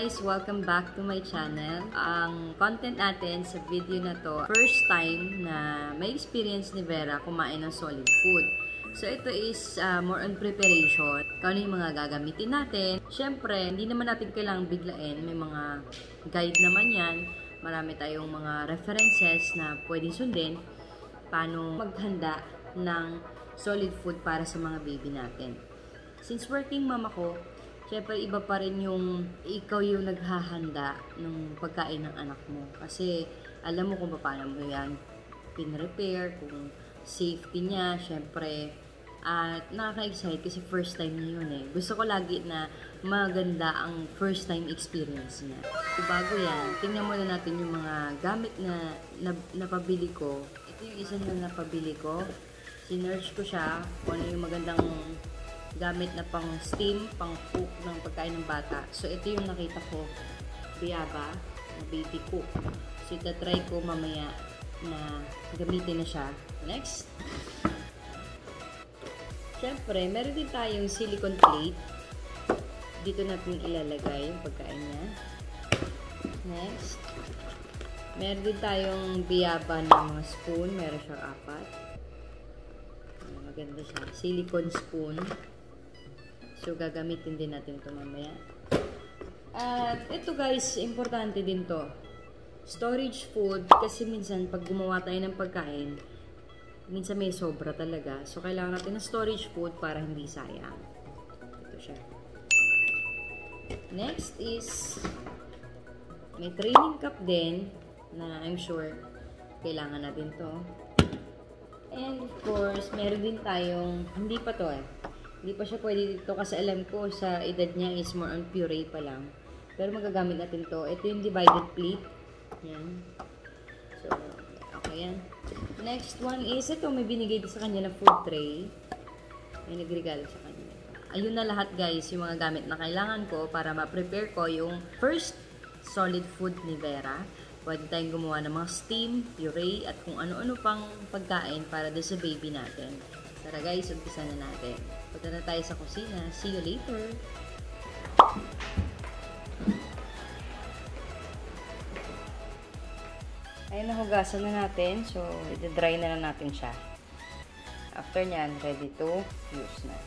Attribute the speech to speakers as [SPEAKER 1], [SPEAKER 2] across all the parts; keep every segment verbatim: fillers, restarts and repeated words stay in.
[SPEAKER 1] guys! Welcome back to my channel. Ang content natin sa video na to, first time na may experience ni Vera kumain ng solid food. So ito is uh, more on preparation. Kung ano yung mga gagamitin natin. Siyempre, hindi naman natin kailangang biglain. May mga guide naman yan. Marami tayong mga references na pwedeng sundin paano maghanda ng solid food para sa mga baby natin. Since working mom ako, siyempre, iba pa rin yung ikaw yung naghahanda ng pagkain ng anak mo. Kasi, alam mo kung paano mo yan pin-repair, kung safety niya, siyempre. At nakaka-excite kasi first time niya yun eh. Gusto ko lagi na maganda ang first time experience niya. So, bago yan, tingnan muna natin yung mga gamit na, na napabili ko. Ito yung isa na napabili ko. Sinearch ko siya kung ano yung magandang gamit na pang steam, pang cook ng pagkain ng bata. So, ito yung nakita ko, biyaba, na baby cook. So, itatry ko mamaya na gamitin na siya. Next. Siyempre, meron din tayong silicone plate. Dito natin ilalagay yung pagkain niya. Next. Meron din tayong biyaba na mga spoon. Meron siyang apat. Maganda siya. Silicone spoon. So, gagamitin din natin ito mamaya. At ito guys, importante din to. Storage food, kasi minsan pag gumawa tayo ng pagkain, minsan may sobra talaga. So, kailangan natin ng storage food para hindi sayang. Ito siya. Next is, may training cup din, na I'm sure kailangan natin to. And of course, meron din tayong, hindi pa to eh. Hindi pa siya pwede dito kasi alam ko sa edad niya is more on puree pa lang. Pero magagamit natin to. Ito yung divided plate. Yan. So, okay yan. Next one is, ito may binigay sa kanya na food tray. May nagregalo sa kanya. Ayun na lahat guys, yung mga gamit na kailangan ko para ma-prepare ko yung first solid food ni Vera. Pwede tayong gumawa ng mga steam, puree, at kung ano-ano pang pagkain para doon sa baby natin. Tara guys, umpisa na natin. Punta na tayo sa kusina. See you later! Ayun, nahugasan na natin. So, i-dry na lang natin siya. After nyan, ready to use na.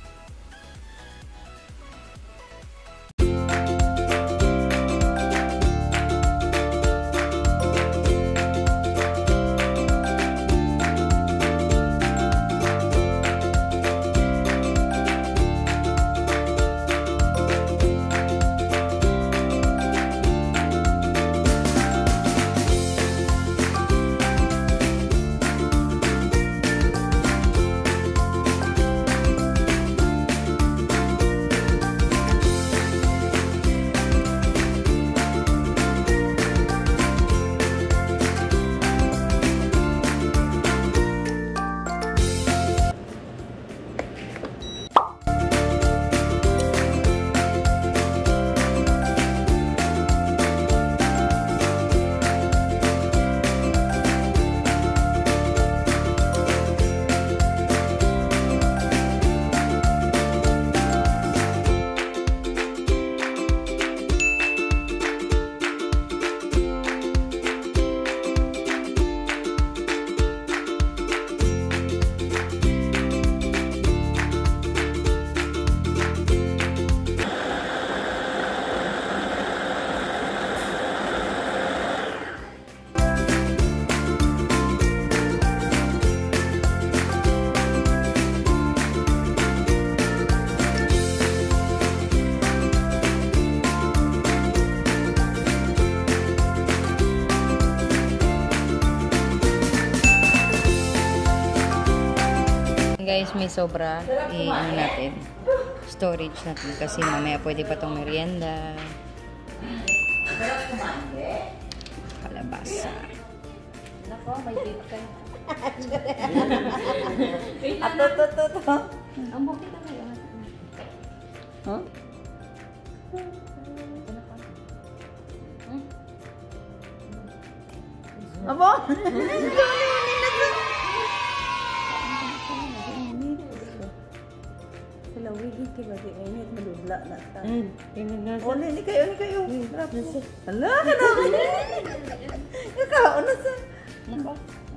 [SPEAKER 1] Guys, may sobra, i-ano natin, storage natin kasi mamaya pwede pa itong merienda, kalabasa. Nako, may dip ka. Ato, to, to, to. Ang bukit na kayo. Huh? Abo? Hello.
[SPEAKER 2] Nagigit ka ba? Init, malubla na ka.
[SPEAKER 1] Hmm, tingnan na sa...
[SPEAKER 2] O, ni kayo, ni kayo. Hala, ka namin. Ikaw, ano sa...
[SPEAKER 1] Napa?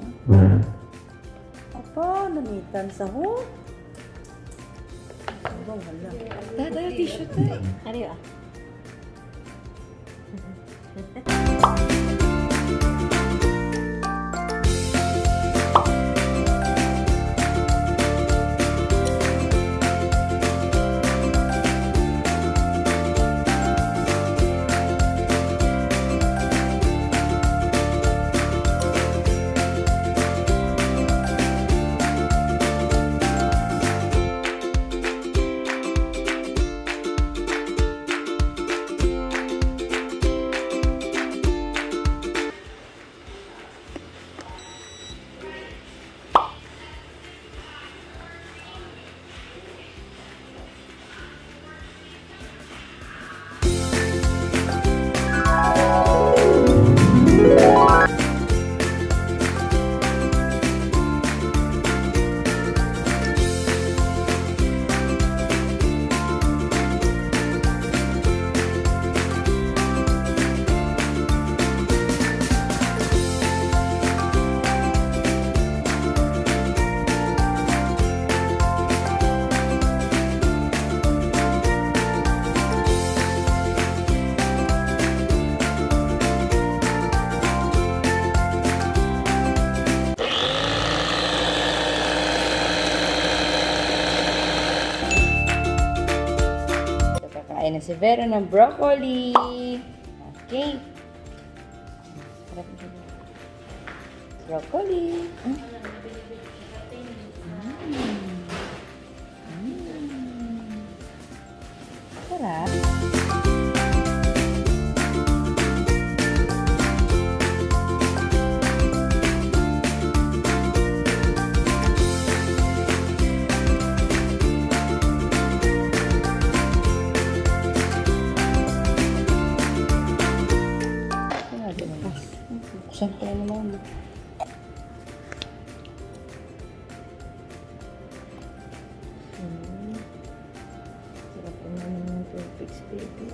[SPEAKER 2] Apa, namitan sa ho. Wow, hala.
[SPEAKER 1] Dada, tissue tayo. Ano yun? Kakain na si Vera ng broccoli. Okay. Broccoli. Mm. Mm. Sarap. Buksan ko na naman. Hmm. Sarap ko na naman ito. Fix baby.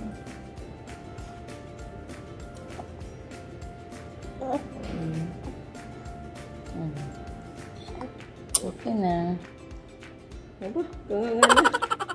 [SPEAKER 1] Hmm. Hmm. Okay na. Abot ka nga na.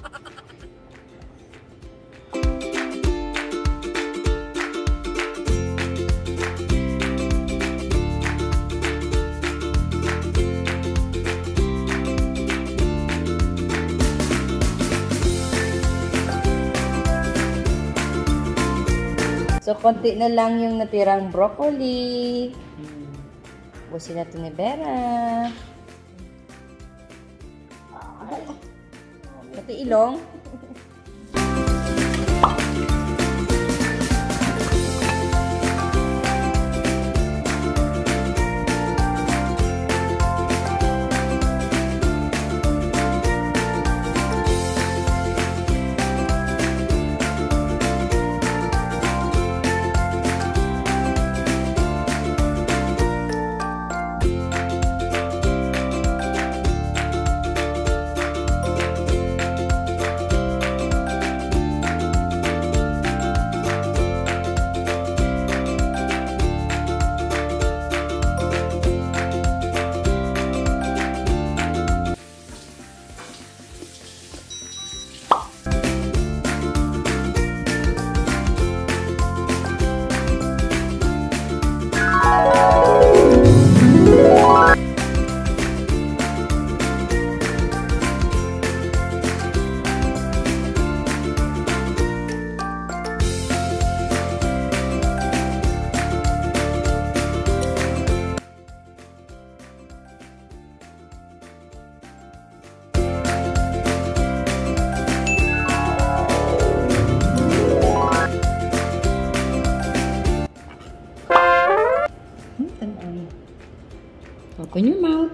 [SPEAKER 1] So, konti na lang yung natirang broccoli. Busin na ito ni Vera. Pati ilong. Open your mouth.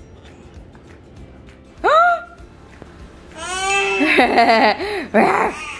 [SPEAKER 1] Mm.